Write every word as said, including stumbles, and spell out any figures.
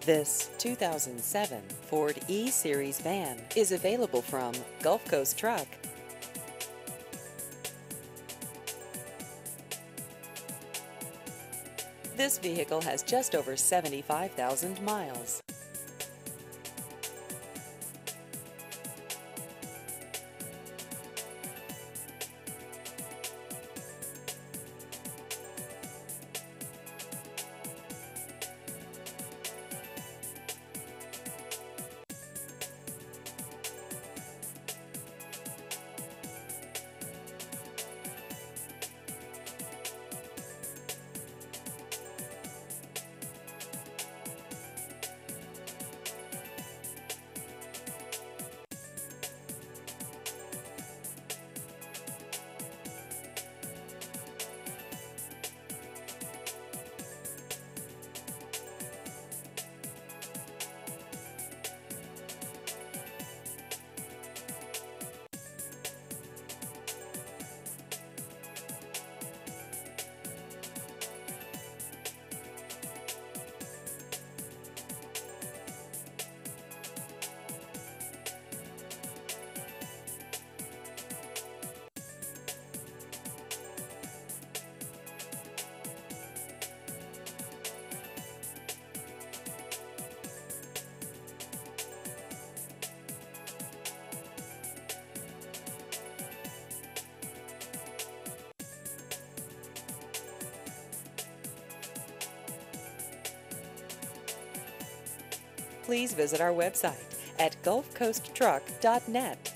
This two thousand seven Ford E-Series van is available from Gulf Coast Truck. This vehicle has just over seventy-five thousand miles. Please visit our website at gulf coast truck dot net.